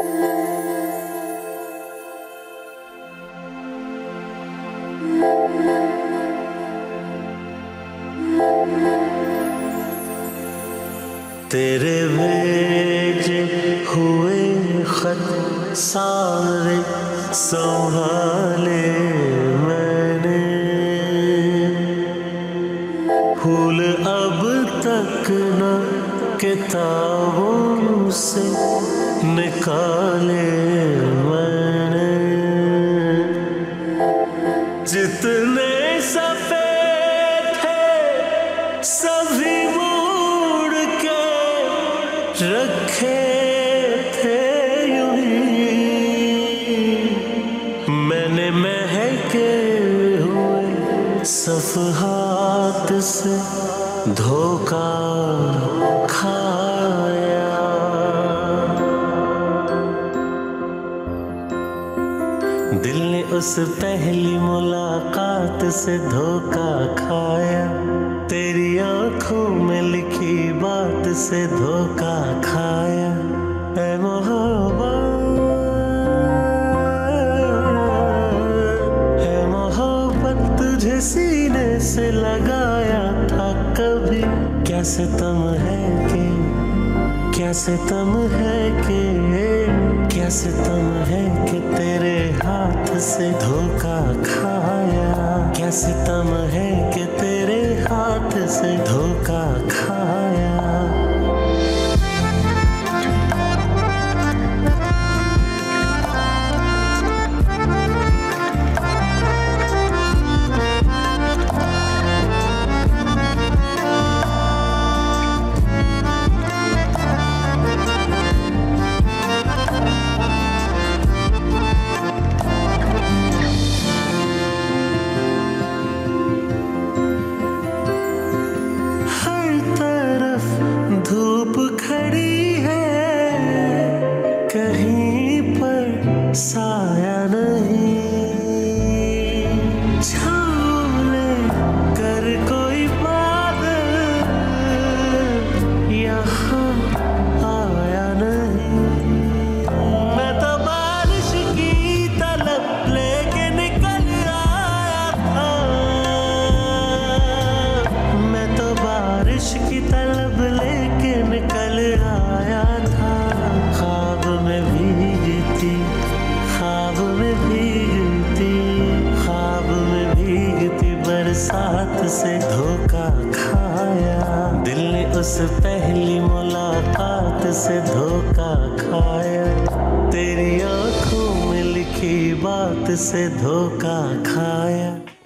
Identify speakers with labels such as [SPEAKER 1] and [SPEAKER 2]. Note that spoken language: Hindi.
[SPEAKER 1] तेरे भेजे हुए खत सारे संभाले मैंने, फूल अब तक न किताबों से निकाले मैंने। जितने सफेद थे सभी मोड़ के रखे थे यूं ही, मैंने महके हुए सफ़हात से धोखा खाया। दिल ने उस पहली मुलाकात से धोखा खाया, तेरी आंखों में लिखी बात से धोखा खाया। ऐ मोहब्बत तुझे सीने से लगाया था कभी, क्या सितम है कि, क्या सितम है कि, क्या सितम है कि तेरे हाथ से धोखा खाया। क्या सितम है कि तेरे हाथ से धोखा खाया। धूप खड़ी है कहीं पर साया नहीं, छाँव कर कोई बादल यहाँ आया नहीं। मैं तो बारिश की तलब लेके निकल आया था, मैं तो बारिश की तलब लेके निकल आया था। ख्वाब में भीगती, ख्वाब में भीगती, ख्वाब में भीगती बरसात से धोखा खाया। दिल ने उस पहली मुलाकात से धोखा खाया, तेरी आंखों में लिखी बात से धोखा खाया।